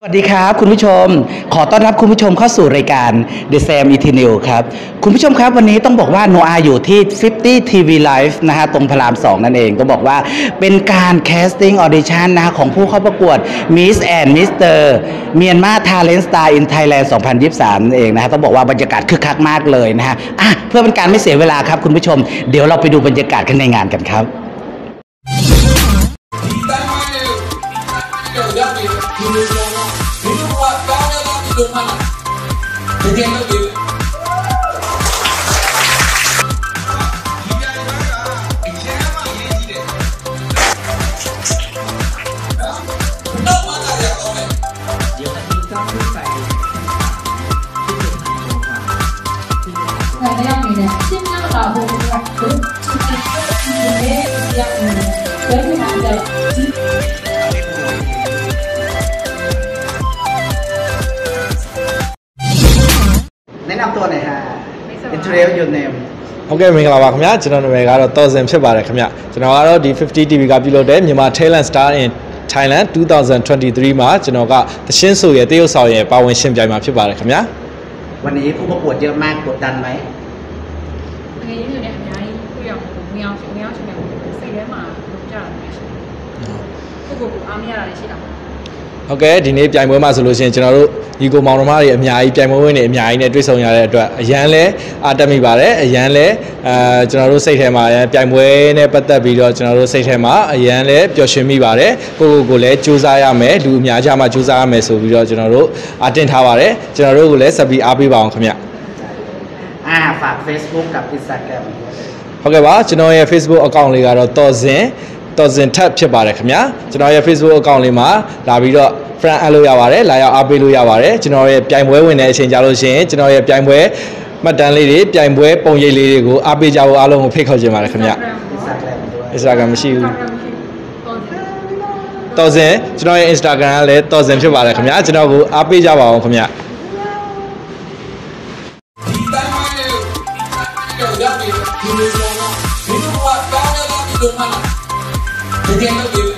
สวัสดีครับคุณผู้ชมขอต้อนรับคุณผู้ชมเข้าสู่รายการ The Sam Eternal ครับคุณผู้ชมครับวันนี้ต้องบอกว่าโนอาอยู่ที่50 TV Live นะฮะตรงพระราม2นั่นเองก็บอกว่าเป็นการ casting audition นะฮะของผู้เข้าประกวด Miss and Mr. Myanmar Talent Star in Thailand 2023นั่นเองนะฮะต้องบอกว่าบรรยากาศคึกคักมากเลยนะฮะเพื่อเป็นการไม่เสียเวลาครับคุณผู้ชมเดี๋ยวเราไปดูบรรยากาศกันในงานกันครับแนะนำตัวหน่อยฮะ Introduce your name โอเคမင်္ဂလာပါခင်ဗျာကျွန်တော်နာမည်ကတော့တော်စင်ဖြစ်ပါတယ်ခင်ဗျာကျွန်တော်ကတော့ဒီ50 TV ကပြုလုပ်တဲ့မြန်မာ Talent Star in Thailand 2023မှာကျွန်တော်ကသရှင်းဆိုရဲ့တရုတ်ဆောင်ရဲ့ပါဝင်ရှင်ပြိုင်မှာဖြစ်ပါတယ်ခင်ဗျာวันนี้ผู้ประกวดเยอะมากกดดันไหมวันนี้อยู่เนี่ยย้ายผู้อย่างเมียวชิมเนี่ยสี่ได้มารู้จักผู้ประกวดอามีอะไรใช่ไหมဟုတ်ကဲ့ဒီနေ့ပြိုင်ပွဲမှာဆိုလို့ရှိရင်ကျွန်တော်တို့ညီကိုမောင်နှမတွေအများကြီးပြိုင်ပွဲဝင်နေအများကြီးနဲ့တွေ့ဆုံရတဲ့အတွက်အရန်လဲအားတက်မိပါတယ်အရန်လဲကျွန်တော်တို့စိတ်ထဲမှာပြိုင်ပွဲနဲ့ပတ်သက်ပြီးတော့ကျွန်တော်တို့စိတ်ထဲမှာအရန်လဲပျော်ရွှင်မိပါတယ်ကိုလည်းစူးစမ်းရမယ်လူအများကြီးမှစူးစမ်းရမယ်ဆိုပြီးတော့ကျွန်တော်တို့အားတင်ထားပါတယ်ကျွန်တော်တို့ကိုလည်းဆက်ပြီးအားပေးပါအောင်ခင်ဗျฝาก Facebook กับ Instagram ဟုတ်ကဲ့ပါကျွန်တော်ရဲ့ Facebook account လေးကတော့တော်စင်ထပ်ဖြစ်ပါတယ်ခင်ဗျာကျွန်တော်ရဲ့ Facebook account လေးမှာလာပြီးတော့ friend အပ်လို့ရပါတယ်လာရောက်အားပေးလို့ရပါတယ်ကျွန်တော်ရဲ့ပြိုင်ပွဲဝင်တဲ့အချိန်ကြာလို့ရှိရင်ကျွန်တော်ရဲ့ပြိုင်ပွဲမှတ်တမ်းလေးတွေပြိုင်ပွဲပုံရိပ်လေးတွေကိုအားပေးကြဖို့အားလုံးကိုဖိတ်ခေါ်ချင်ပါတယ်ခင်ဗျာ Instagram မရှိဘူးတော်စင်ကျွန်တော်ရဲ့ Instagram ကလည်းတော်စင်ဖြစ်ပါတယ်ခင်ဗျာကျွန်တော်ကိုအားပေးကြပါအောင်ခင်ဗျာAgain,